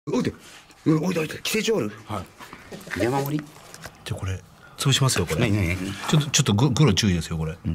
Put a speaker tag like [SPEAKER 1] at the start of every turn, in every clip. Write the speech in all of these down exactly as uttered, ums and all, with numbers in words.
[SPEAKER 1] おいで、おいでおいで、寄生虫ある。
[SPEAKER 2] はい。
[SPEAKER 1] 山盛り。
[SPEAKER 2] じゃこれ潰しますよこれ。
[SPEAKER 1] 何何何。
[SPEAKER 2] ちょっとちょっとググロ注意ですよこれ。うん。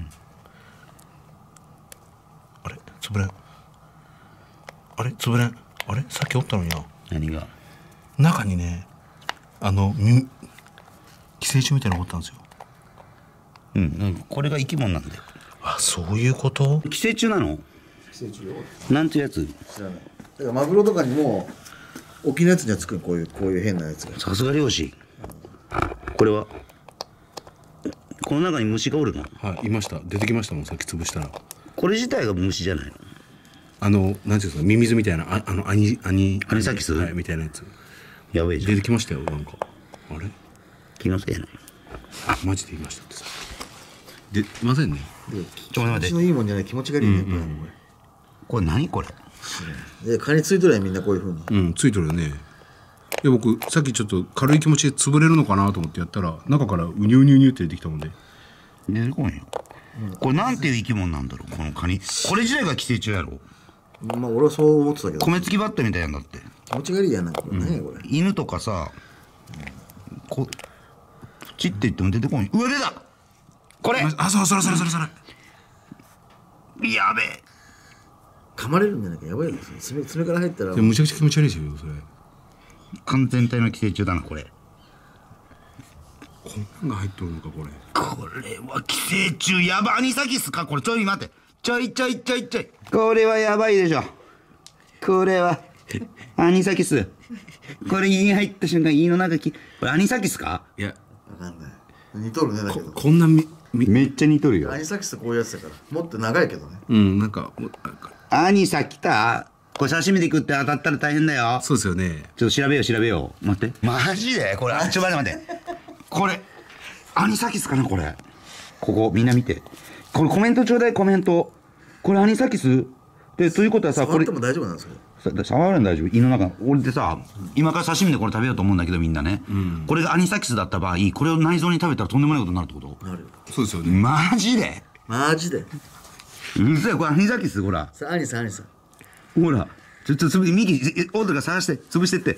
[SPEAKER 2] あれ潰れん。あれ潰れん。あれさっきおったのにな。
[SPEAKER 1] 何が。
[SPEAKER 2] 中にね、あのみ寄生虫みたいなのおったんですよ。
[SPEAKER 1] うん、これが生き物なんで。
[SPEAKER 2] あ、そういうこと。
[SPEAKER 1] 寄生虫なの。
[SPEAKER 3] 寄生虫よ。
[SPEAKER 1] なんていうやつ。
[SPEAKER 3] 知らない。だからマグロとかにも沖のやつにはつく、こういうこういう変なやつが。
[SPEAKER 1] さすが漁師。これはこの中に虫がおるの。
[SPEAKER 2] はい、いました。出てきましたもん、さっき潰したら。
[SPEAKER 1] これ自体が虫じゃないの。
[SPEAKER 2] あのなんていうんですか、ミミズみたいな、あ、あのアニアニ
[SPEAKER 1] アニサキス、
[SPEAKER 2] はい、みたいなやつ。
[SPEAKER 1] やべえじゃん。
[SPEAKER 2] 出てきましたよ、なんか。あれ
[SPEAKER 1] 気のせいやない。
[SPEAKER 2] あ、マジでいましたってさ。で、いませんね。
[SPEAKER 1] ちょっと待って。
[SPEAKER 3] 気持ちのいいもんじゃない、気持ちがいいね、やっぱり。
[SPEAKER 1] これ何これ。
[SPEAKER 3] で、蚊についとるやん、みんなこういうふうに。
[SPEAKER 2] うん、ついとるよね。で、僕さっきちょっと軽い気持ちで潰れるのかなと思ってやったら、中からウニュウニュウニュって出てきたもんで。
[SPEAKER 1] 出てこんよ。これなんていう生き物なんだろう、このカニ。これ自体が寄生虫やろ。
[SPEAKER 3] まあ俺はそう思ってたけど。
[SPEAKER 1] 米付きバットみたいなんだって。
[SPEAKER 3] 気持ちがいいやん、なんかこれ。何やこれ。
[SPEAKER 1] 犬とかさ、こちって言っても出てこん。うわ、出た。これ。
[SPEAKER 2] あ、それそれそれそれそれ。
[SPEAKER 1] やべえ。
[SPEAKER 3] 噛まれるんじゃないか、やばいですね。爪爪から入ったら。
[SPEAKER 2] むちゃくちゃ気持ち悪いですよそれ。
[SPEAKER 1] 完全体の寄生虫だなこれ。
[SPEAKER 2] こんなんが入っとるのかこれ。
[SPEAKER 1] これは寄生虫。やば。アニサキスかこれ。ちょい待って。ちょいちょいちょいちょい。これはやばいでしょ。これはアニサキス。これ胃に入った瞬間胃の中き。これアニサキスか。
[SPEAKER 2] いや、
[SPEAKER 3] わかんない。似とるね、だけど。
[SPEAKER 2] こんなみみ
[SPEAKER 1] めっちゃ似とるよ。
[SPEAKER 3] アニサキスってこういうやつだから。もっと長いけどね。
[SPEAKER 2] うん、なんか
[SPEAKER 1] アニサ来た。これ刺身で食って当たったら大変だよ。
[SPEAKER 2] そうですよね。
[SPEAKER 1] ちょっと調べよう調べよう。待って。マジでこれ。あ、ちょ待って待って。これアニサキスかなこれ。ここみんな見て。これコメントちょうだいコメント。これアニサキスで、ということはさ、これ
[SPEAKER 3] 触っても大丈夫なんですよ。
[SPEAKER 1] 触るん大丈夫。胃の中。俺でさ、今から刺身でこれ食べようと思うんだけどみんなね、うん、これがアニサキスだった場合、これを内臓に食べたらとんでもないことになるってこと。
[SPEAKER 3] なるよ。
[SPEAKER 2] そうですよね。
[SPEAKER 1] マジで
[SPEAKER 3] マジで。
[SPEAKER 1] うそや、これアニサキス。ほら
[SPEAKER 3] さあ、アニさんアニさん。
[SPEAKER 1] ほらちょっとつぶミキオードが探して潰してって。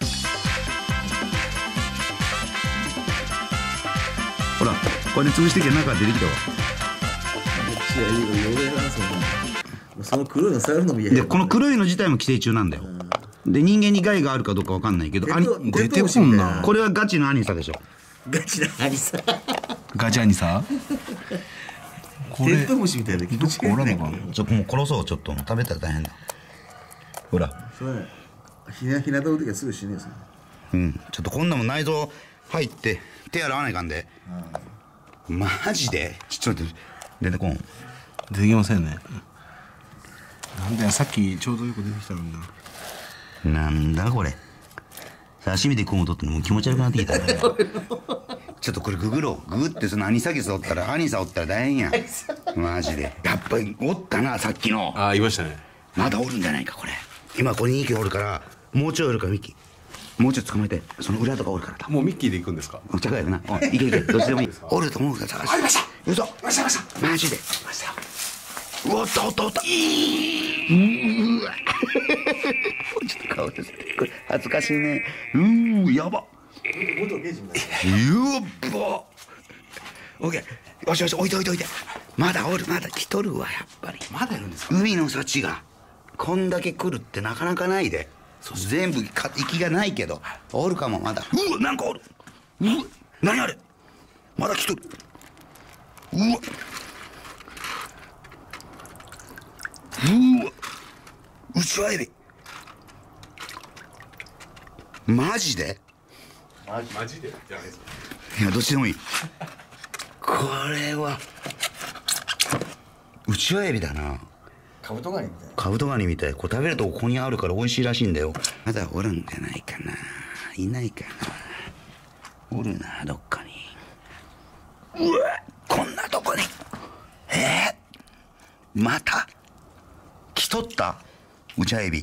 [SPEAKER 1] ほらこれで潰してきて中が出てきたわ。
[SPEAKER 3] いや、いいよ、汚れな、そんな。その黒いの触るのも嫌や。
[SPEAKER 1] でこの黒いの自体も寄生虫なんだよ。で人間に害があるかどうかわかんないけど、アニ
[SPEAKER 2] 出てこんな。
[SPEAKER 1] これはガチのアニサでしょ。
[SPEAKER 3] ガチなアニサ。
[SPEAKER 2] ガチアニサ。
[SPEAKER 3] テントウムシみたいな気持ちがいいね。
[SPEAKER 1] ちょもう殺そう。ちょっと食べたら大変だ。ほら
[SPEAKER 3] それひなひなとる時はすぐ死ぬよ。
[SPEAKER 1] うん、ちょっとこんなもん内臓入って手洗わないかんで。マジでちょっと出てこん。
[SPEAKER 2] 出てきませんね。なんだよ、さっきちょうどよく出てきたのにな。
[SPEAKER 1] なんだこれ。刺身で食うとってもう気持ち悪くなってきたね。ちょっとこれググろう。ググってそのアニサキスおったらアニサおったら大変やん。マジで。やっぱりおったなさっきの。
[SPEAKER 2] ああ、いましたね。
[SPEAKER 1] まだおるんじゃないかこれ。今ここににひきおるからもうちょいおるからミッキー。もうちょい捕まえてその裏とかおるから。
[SPEAKER 2] もうミッキーで行くんですか。
[SPEAKER 1] お茶会やな。いけいけどっちでもいい。おると思うから探して。
[SPEAKER 2] ありました。
[SPEAKER 1] 嘘。
[SPEAKER 2] ましたました。
[SPEAKER 1] マジで。
[SPEAKER 2] ました。
[SPEAKER 1] うわ、おったおったおった。うわ。ちょっと顔です。これ恥ずかしいね。うーやば。
[SPEAKER 3] 元刑事みたいな。
[SPEAKER 1] やっば。オッケー。よしよし置いて置いて置いて。まだおるまだ来とるわやっぱり。
[SPEAKER 2] まだいるんですか。
[SPEAKER 1] 海の幸がこんだけ来るってなかなかないで。全部か息がないけどおるかもまだ。うわなんかおる。うわ何あれ。まだ来とる。うわ。うわウチワエビ。マジで。
[SPEAKER 2] マジでじゃないですか。
[SPEAKER 1] いやどっちでもいい。これはウチワエビだな。
[SPEAKER 3] カブトガニみたいな。
[SPEAKER 1] カブトガニみたい。これ食べるとここにあるから美味しいらしいんだよ。まだおるんじゃないかな。いないかな。おるなどっかに。うわこんなとこに。えー、また来とったウチワエビ。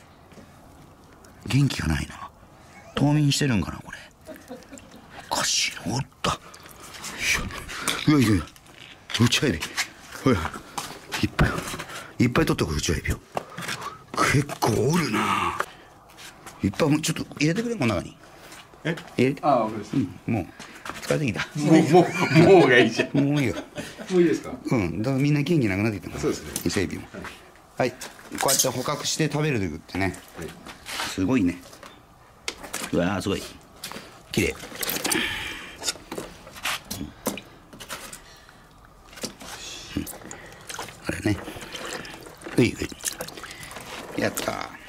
[SPEAKER 1] 元気がないな。冬眠してるんかなこれ。おかしいな。おった。いやいやいやウチワエビ。ほらいっぱいいっぱい取ってこい。ウチワエビを結構おるな。 いっぱいもうちょっと入れてくれこの中に
[SPEAKER 2] え
[SPEAKER 1] 入れて
[SPEAKER 2] ああ、分かりまし
[SPEAKER 1] うんもう疲れてきた
[SPEAKER 2] た。もう、もう、もうがいいじゃん。
[SPEAKER 1] もういいよ
[SPEAKER 2] もういいですか。
[SPEAKER 1] うんだからみんな元気なくなってきたから
[SPEAKER 2] そうですね
[SPEAKER 1] 伊勢海老もはい、こうやって捕獲して食べるってね
[SPEAKER 2] はい。
[SPEAKER 1] すごいねうわーすごい綺麗あれねういういやったー